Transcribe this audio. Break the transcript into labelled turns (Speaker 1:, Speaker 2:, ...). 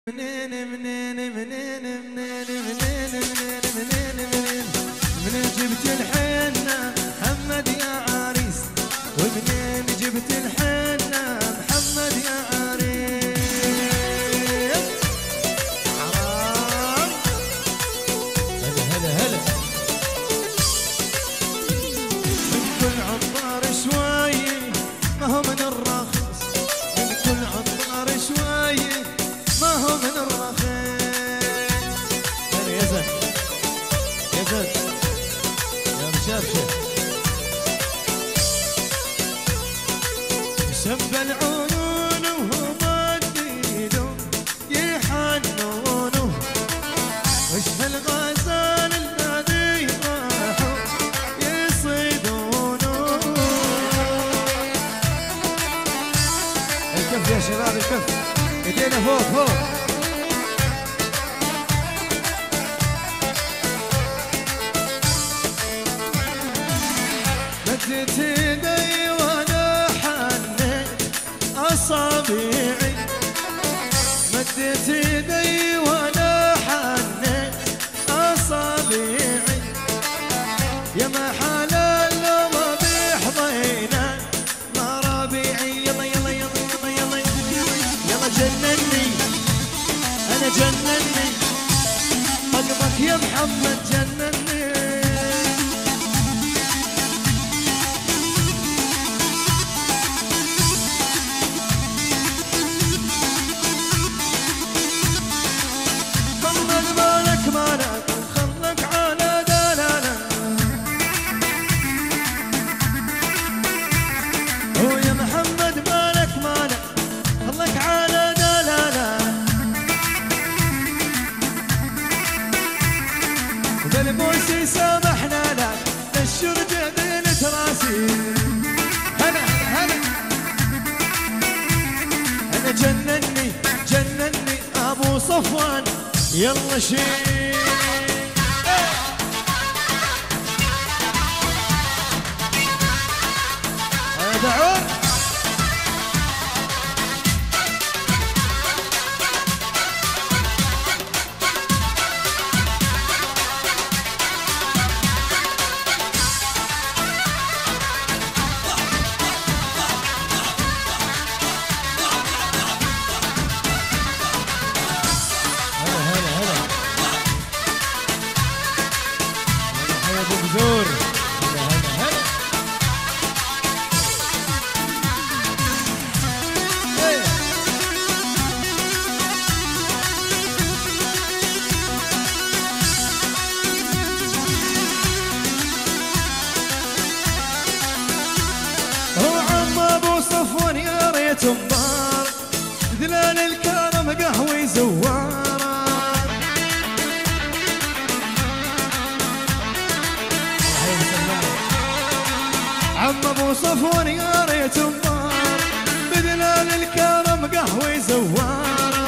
Speaker 1: منين جبت الحنة محمد يا عريس، ومنين جبت الحنة محمد يا عريس. حرام هلا هلا من كل عطار شوي ما هو من الرخيص، من كل عطار شوي ما هو من الرخيص. يا زين يا زين يا مشبشب شب العيون ومدينه يحنونه، وش هالغزال الذي راحوا يصيدونه. الكف يا شباب الكف، ايدينا فوق فوق. مدت ايدي وانا حنيت اصابعي، مدت ايدي وانا حنيت اصابعي. يا محل لو ما بيحضينا ما ربيعي. يلا يلا يلا يلا يلا يلا جنني انا جنني قلبك يا محمد جنني. بالبوسي سامحنا لك نشر جبينة راسي. هلا هلا انا جنني جنني ابو صفوان يلا شيل. دعوه بزور. هلا هلا هلا هو عم ابو صفوان يا ريت مبار دلال الكرم قهوي زوار. عم ابو صفوان يا ريت مبار بدلال الكرم قهوي زوار.